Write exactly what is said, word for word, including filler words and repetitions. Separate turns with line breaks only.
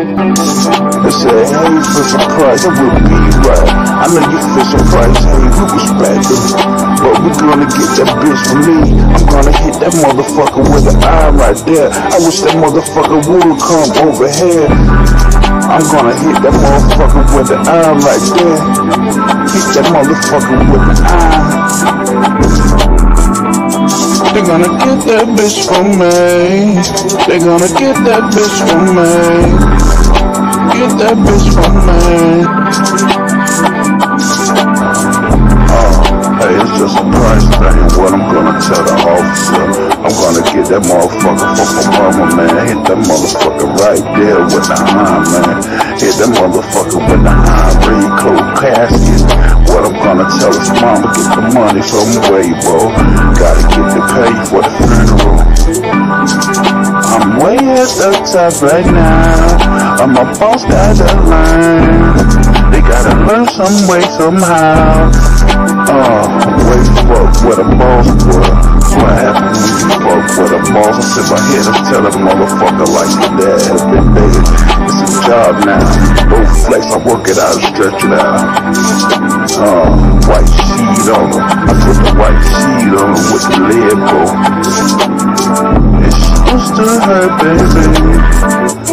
They say, hey, Fisher Price, that would be right. I know you Fisher Price, hey, we respect it. But we gonna get that bitch from me. I'm gonna hit that motherfucker with an eye right there. I wish that motherfucker would come over here. I'm gonna hit that motherfucker with an eye right there. Hit that motherfucker with an eye. They're gonna get that bitch from me. They're gonna get that bitch from me. Get that bitch from me. Oh, hey, it's just a price thing. What I'm gonna tell the officer, I'm gonna get that motherfucker from my mama, man. Hit that motherfucker right there with the iron, man. Hit that motherfucker with the iron, read close casket. What I'm gonna tell his mama, get the money from way, bro. Gotta get the pay for the funeral. I'm way at the top right now. I'm a boss, got the line. They gotta learn some way somehow. Oh, way fuck with a boss, boy. What happens when you fuck with a boss? I sit my head and tell a motherfucker like your dad has been dead. It's a job now. Go flex, I work it out and stretch it out. Oh, white sheet on them. I put the white sheet on them with the lid, bro. And she used to hurt, baby.